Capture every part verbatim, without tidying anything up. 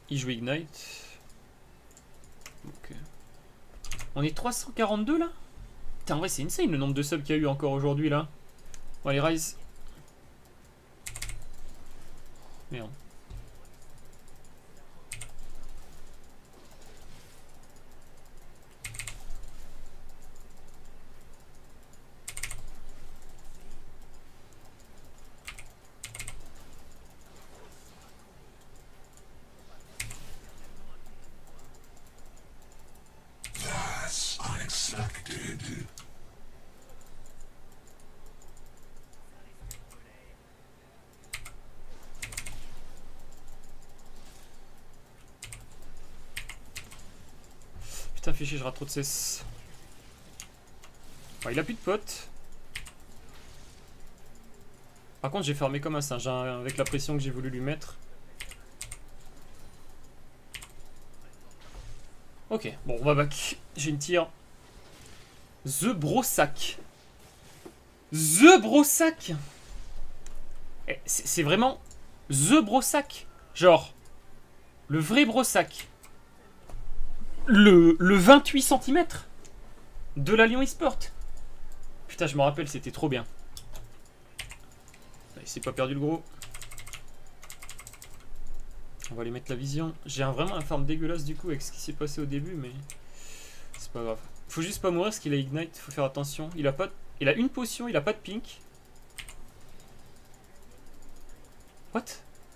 Il joue Ignite. Ok. On est trois cent quarante-deux là? Putain, en vrai, c'est insane le nombre de subs qu'il y a eu encore aujourd'hui là. Bon, allez, Rise. Merde. Putain, fais chier, je rate trop de cesse. Bon, il a plus de potes. Par contre, j'ai fermé comme un singe hein, avec la pression que j'ai voulu lui mettre. Ok, bon, on va back. J'ai une tire. The Brossac. The Brossac. Eh, c'est vraiment The Brossac. Genre, le vrai Brossac. Le, le vingt-huit centimètres de la Lyon eSport. Putain, je me rappelle, c'était trop bien. Il s'est pas perdu le gros. On va aller mettre la vision. J'ai un, vraiment un farm dégueulasse du coup avec ce qui s'est passé au début, mais c'est pas grave. Faut juste pas mourir parce qu'il a Ignite, faut faire attention. Il a pas, il a une potion, il a pas de pink. What?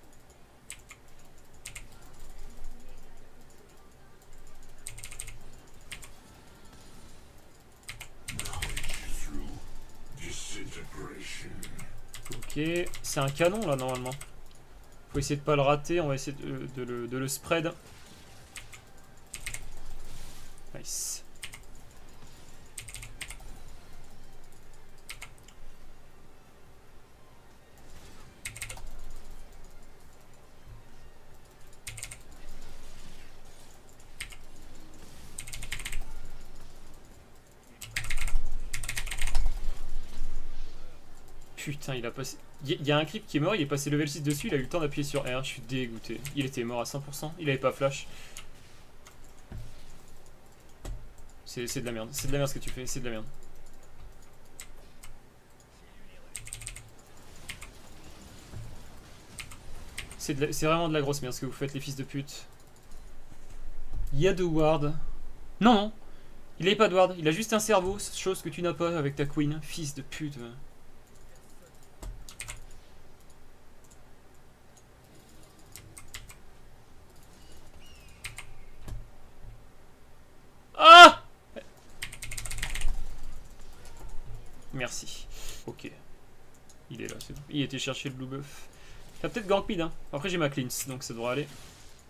Ok, c'est un canon là normalement. Faut essayer de pas le rater, on va essayer de, de, le, de le spread. Nice. Putain, il a passé... Il y a un creep qui est mort, il est passé level six dessus, il a eu le temps d'appuyer sur R, je suis dégoûté. Il était mort à cent pour cent, il avait pas flash. C'est de la merde, c'est de la merde ce que tu fais, c'est de la merde. C'est vraiment de la grosse merde ce que vous faites les fils de pute. Il y a deux wards. Non, non, il avait pas de ward, il a juste un cerveau, chose que tu n'as pas avec ta queen, fils de pute. Ah! Merci. Ok. Il est là, c'est bon. Il était chercher le blue buff. Il a peut-être gank mid, hein. Après j'ai ma cleanse, donc ça devrait aller.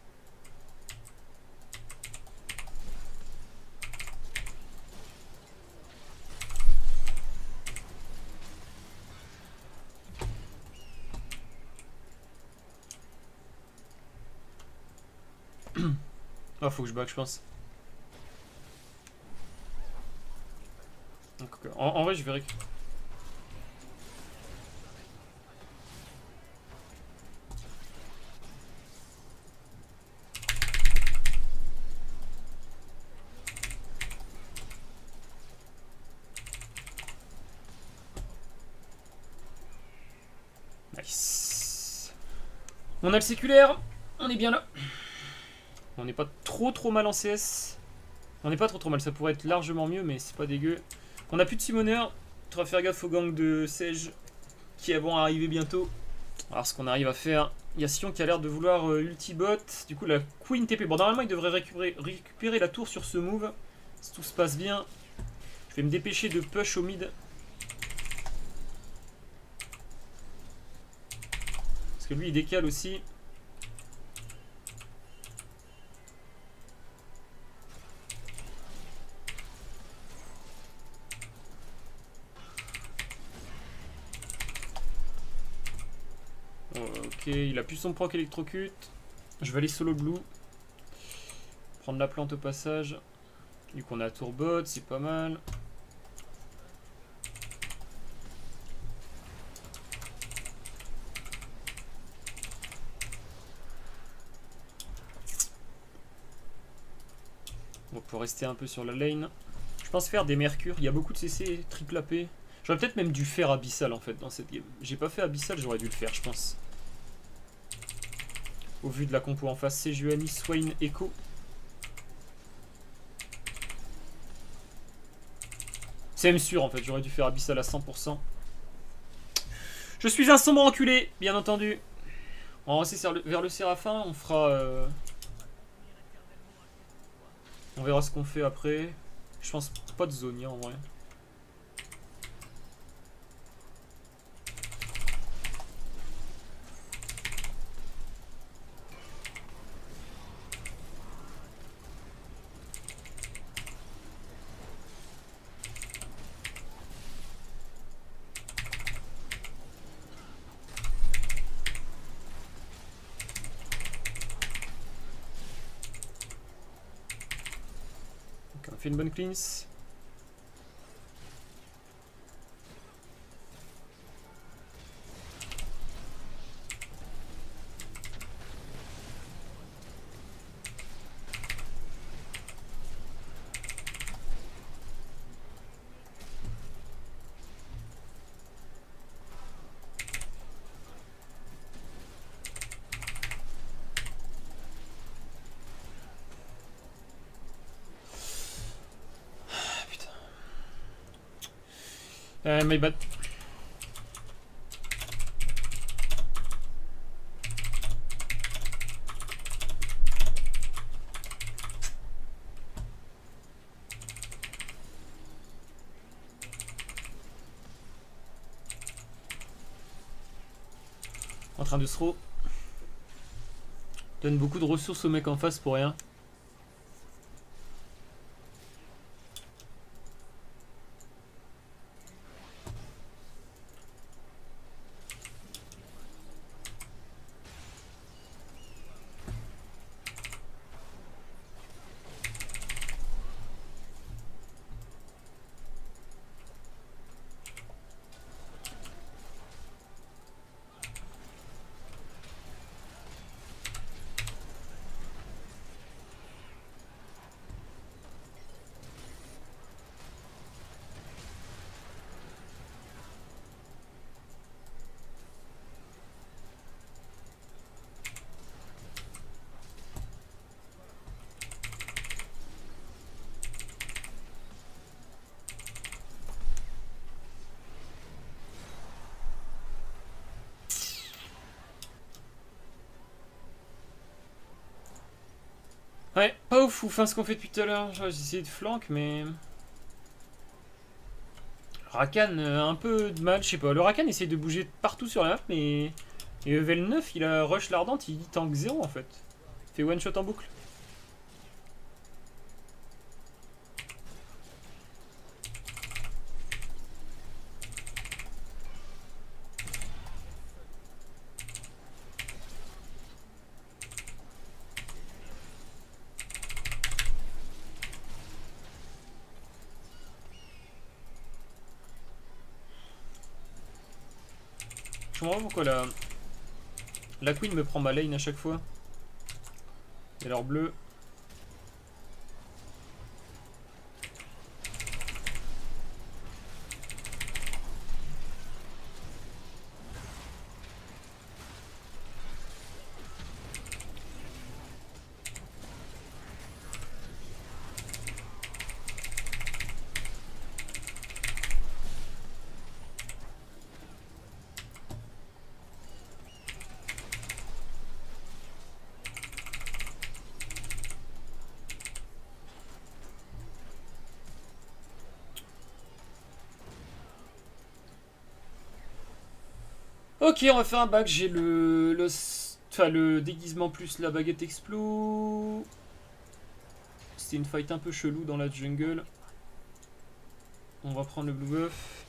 Ah, faut que je back, je pense. Donc, en, en vrai, je vais récupérer. Nice. On a le séculaire. On est bien là. On n'est pas trop trop mal en C S. On n'est pas trop trop mal. Ça pourrait être largement mieux, mais c'est pas dégueu. On a plus de summoners. Tu vas faire gaffe au gang de Sage qui vont arriver bientôt. Alors, ce qu'on arrive à faire. Il y a Sion qui a l'air de vouloir euh, ulti-bot. Du coup, la Queen T P. Bon, normalement, il devrait récupérer, récupérer la tour sur ce move. Si tout se passe bien. Je vais me dépêcher de push au mid. Parce que lui, il décale aussi. Ok, il a plus son proc électrocute. Je vais aller solo blue. Prendre la plante au passage. Du coup on a tourbot, c'est pas mal. pour rester un peu sur la lane. Je pense faire des mercures. Il y a beaucoup de C C triple A P. J'aurais peut-être même dû faire Abyssal en fait dans cette game. J'ai pas fait Abyssal, j'aurais dû le faire, je pense. Au vu de la compo en face, Sejuani, Swain, Echo. C'est même sûr en fait, j'aurais dû faire Abyssal à cent pour cent. Je suis un sombre enculé, bien entendu. On va rester vers le Séraphin, on fera... Euh... On verra ce qu'on fait après. Je pense pas de Zonia en vrai. On fait une bonne cleanse. Euh, my bad. En train de se throw. Donne beaucoup de ressources au mec en face pour rien. Ouais, pas ouf, ouf, hein, ce qu'on fait depuis tout à l'heure. J'ai essayé de flank, mais... Rakan, euh, un peu de mal, je sais pas. Le Rakan essaye de bouger partout sur la map, mais... Et level neuf, il a rush l'ardente, il tank zéro en fait. Il fait one shot en boucle. Je comprends pas pourquoi la... La queen me prend ma lane à chaque fois. Et alors bleu. Ok, on va faire un bac. J'ai le, le, enfin, le déguisement plus la baguette explo. C'était une fight un peu chelou dans la jungle. On va prendre le blue buff.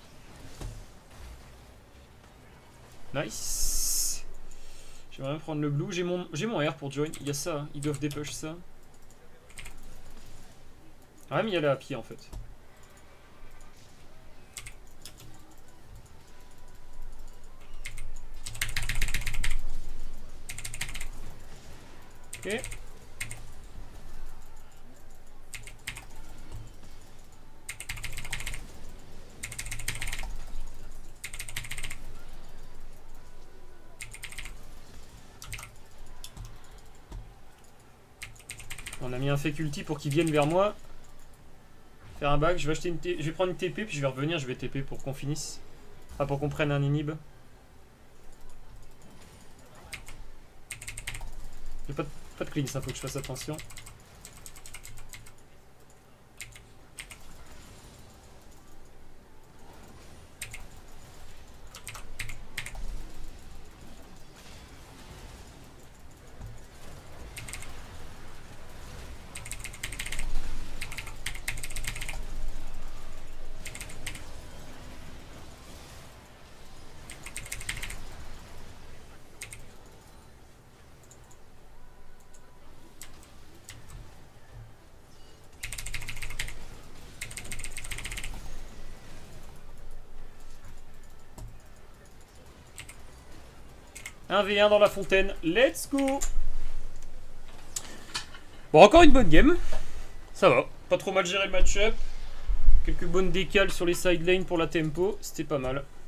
Nice. J'aimerais bien prendre le blue. J'ai mon, j'ai mon R pour join. Il y a ça. Ils doivent dépush ça. Ah, mais il y a la pied en fait. Ok. On a mis un faculty pour qu'ils viennent vers moi. Faire un back. Je vais, acheter une T... je vais prendre une T P, puis je vais revenir. Je vais T P pour qu'on finisse. Enfin, pour qu'on prenne un inhib. J'ai pas de, pas de clean, ça faut que je fasse attention. un v un dans la fontaine, let's go. Bon, encore une bonne game. Ça va, pas trop mal géré le match-up. Quelques bonnes décales sur les side lanes pour la tempo, c'était pas mal.